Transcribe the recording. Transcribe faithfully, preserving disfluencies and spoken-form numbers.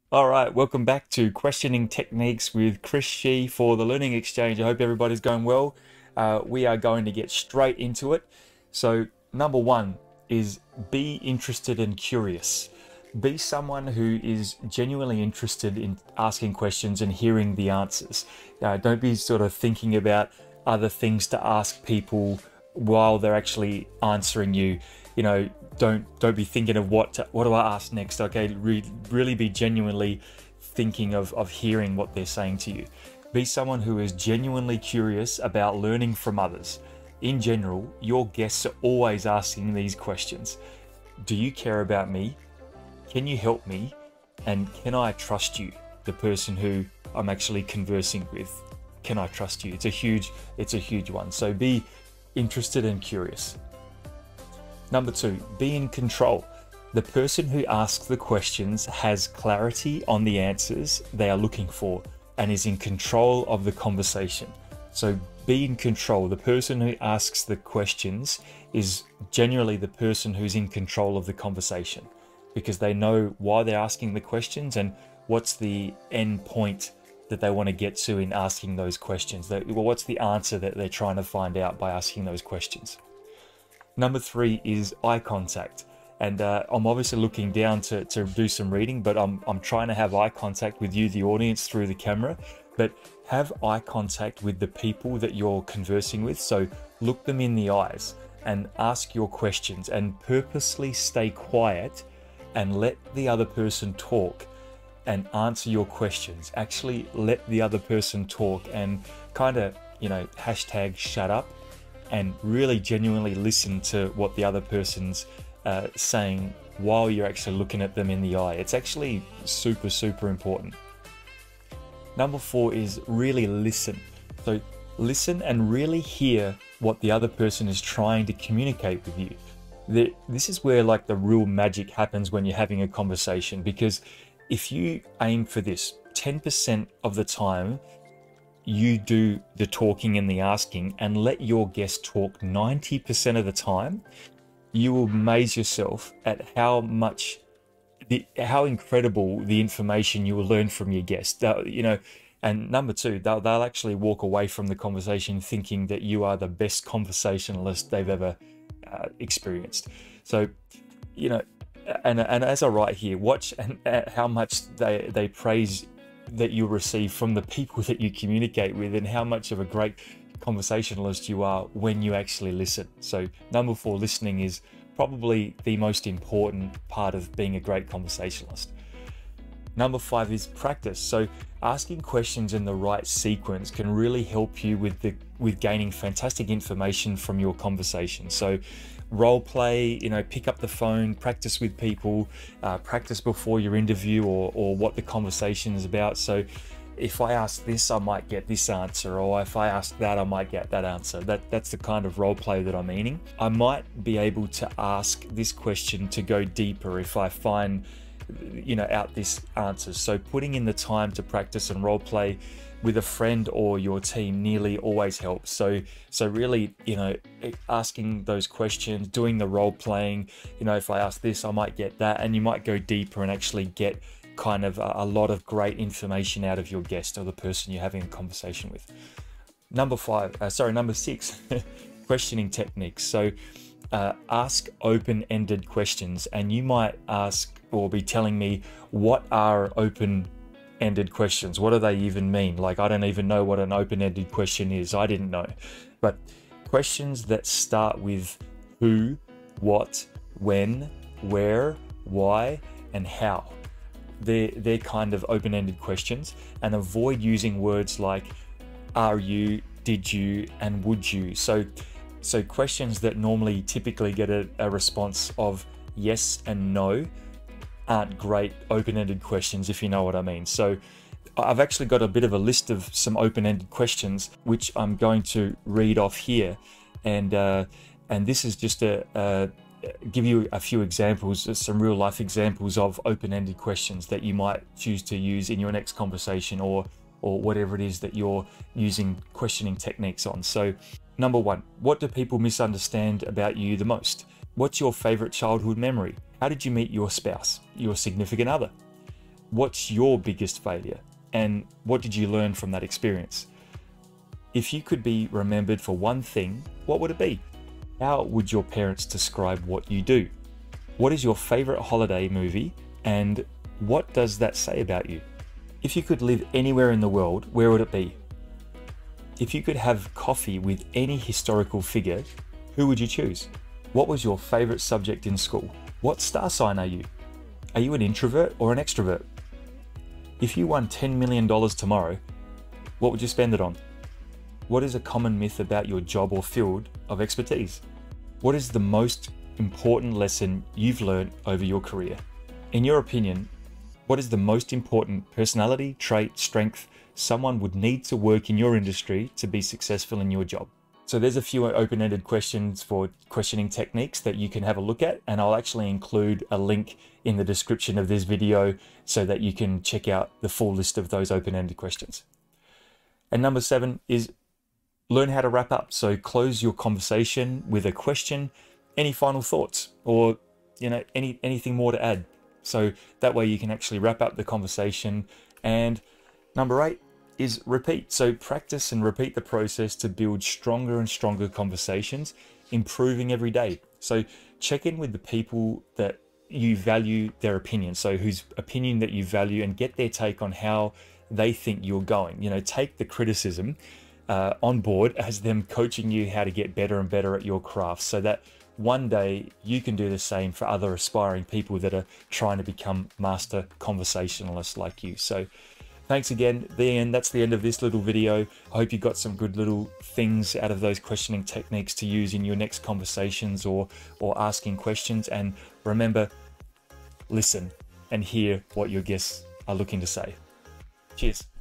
All right, welcome back to Questioning Techniques with Chris Shee for the Learning Exchange. I hope everybody's going well. Uh, we are going to get straight into it. So, number one is be interested and curious. Be someone who is genuinely interested in asking questions and hearing the answers. Uh, don't be sort of thinking about other things to ask people while they're actually answering you. You know, don't don't be thinking of what to, what do I ask next. Okay, re really be genuinely thinking of of hearing what they're saying to you. Be someone who is genuinely curious about learning from others. In general, your guests are always asking these questions. Do you care about me? Can you help me? And can I trust you? The person who I'm actually conversing with. Can I trust you? It's a huge, it's a huge one. So be interested and curious. Number two, be in control. The person who asks the questions has clarity on the answers they are looking for and is in control of the conversation. So be in control. The person who asks the questions is generally the person who's in control of the conversation because they know why they're asking the questions and what's the end point that they want to get to in asking those questions. Well, what's the answer that they're trying to find out by asking those questions? Number three is eye contact. And uh, I'm obviously looking down to, to do some reading, but I'm, I'm trying to have eye contact with you, the audience, through the camera. But have eye contact with the people that you're conversing with. So look them in the eyes and ask your questions and purposely stay quiet and let the other person talk and answer your questions. Actually let the other person talk and kind of, you know, hashtag shut up and really genuinely listen to what the other person's uh, saying while you're actually looking at them in the eye. It's actually super, super important. Number four is really listen. So listen and really hear what the other person is trying to communicate with you. The, this is where like the real magic happens when you're having a conversation, because if you aim for this ten percent of the time, you do the talking and the asking and let your guest talk ninety percent of the time, you will amaze yourself at how much, the, how incredible the information you will learn from your guest. Uh, you know, and number two, they'll, they'll actually walk away from the conversation thinking that you are the best conversationalist they've ever uh, experienced. So, you know, and, and as I write here, watch and, uh, how much they, they praise that you receive from the people that you communicate with and how much of a great conversationalist you are when you actually listen. So number four, listening is probably the most important part of being a great conversationalist. Number five is practice. So asking questions in the right sequence can really help you with the with gaining fantastic information from your conversation. So role play, you know, pick up the phone, practice with people, uh, practice before your interview or, or what the conversation is about. So if I ask this, I might get this answer, or if I ask that, I might get that answer. That, that's the kind of role play that I'm meaning. I might be able to ask this question to go deeper if I find, you know, out this answer. So putting in the time to practice and role play with a friend or your team nearly always helps. So, so really, you know, asking those questions, doing the role playing, you know, if I ask this, I might get that, and you might go deeper and actually get kind of a, a lot of great information out of your guest or the person you're having a conversation with. Number five, uh, sorry, number six, questioning techniques. So uh, ask open-ended questions, and you might ask or be telling me, what are open ended questions? What do they even mean? Like, I don't even know what an open-ended question is. I didn't know. But questions that start with who, what, when, where, why, and how. They're, they're kind of open-ended questions, and avoid using words like are you, did you, and would you. So, so questions that normally typically get a, a response of yes and no aren't great open-ended questions, if you know what I mean. So I've actually got a bit of a list of some open-ended questions which I'm going to read off here, and uh, and this is just a, a give you a few examples, some real life examples of open-ended questions that you might choose to use in your next conversation or or whatever it is that you're using questioning techniques on. So number one, what do people misunderstand about you the most? What's your favorite childhood memory? How did you meet your spouse, your significant other? What's your biggest failure? And what did you learn from that experience? If you could be remembered for one thing, what would it be? How would your parents describe what you do? What is your favorite holiday movie, and what does that say about you? If you could live anywhere in the world, where would it be? If you could have coffee with any historical figure, who would you choose? What was your favorite subject in school? What star sign are you? Are you an introvert or an extrovert? If you won ten million dollars tomorrow, what would you spend it on? What is a common myth about your job or field of expertise? What is the most important lesson you've learned over your career? In your opinion, what is the most important personality, trait, strength someone would need to work in your industry to be successful in your job? So there's a few open-ended questions for questioning techniques that you can have a look at, and I'll actually include a link in the description of this video so that you can check out the full list of those open-ended questions. And number seven is learn how to wrap up. So close your conversation with a question. Any final thoughts, or you know, any anything more to add? So that way you can actually wrap up the conversation. And number eight is repeat. So practice and repeat the process to build stronger and stronger conversations, improving every day. So check in with the people that you value their opinion. So whose opinion that you value, and get their take on how they think you're going. You know, take the criticism uh, on board as them coaching you how to get better and better at your craft, so that one day you can do the same for other aspiring people that are trying to become master conversationalists like you. So thanks again. The end. That's the end of this little video. I hope you got some good little things out of those questioning techniques to use in your next conversations or or asking questions. And remember, listen and hear what your guests are looking to say. Cheers.